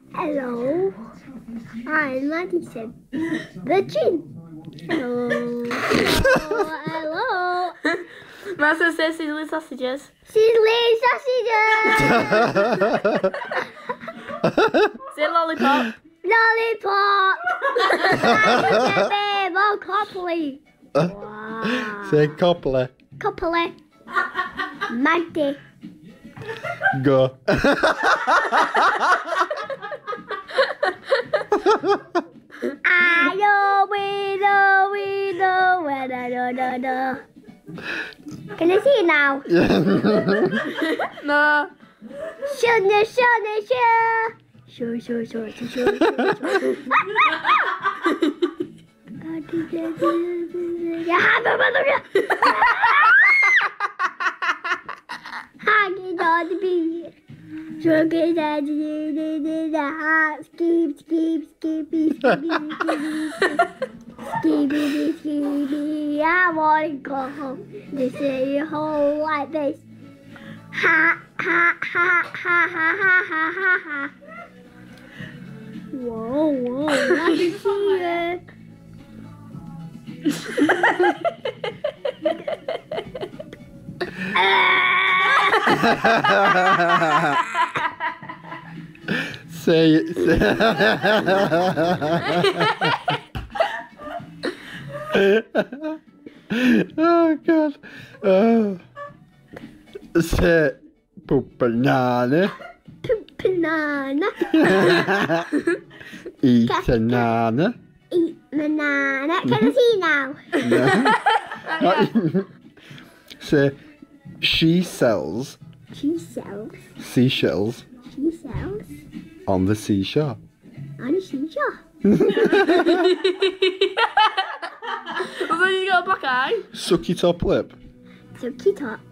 Hello. I'm Maddie. The gin. Hello. Hello. Master says sizzling sausages. Sizzling sausages. Say lollipop. Lollipop. Maddie, more properly. Wow. Say Copley. Couple. Maddie. Go. I know, we know, when I know. Can I see it now? No. Sure. Hanging on the beat. Sugar daddy, skibby. I wanna go home. They say you home like this. Ha. Whoa, I can see it. Say it. Oh God. Say banana. Banana. Eat banana. Eat banana. Can I see now? No. Say she sells seashells on the seashore. On the seashore. So you got a black eye? Sucky top lip. So, Kitop.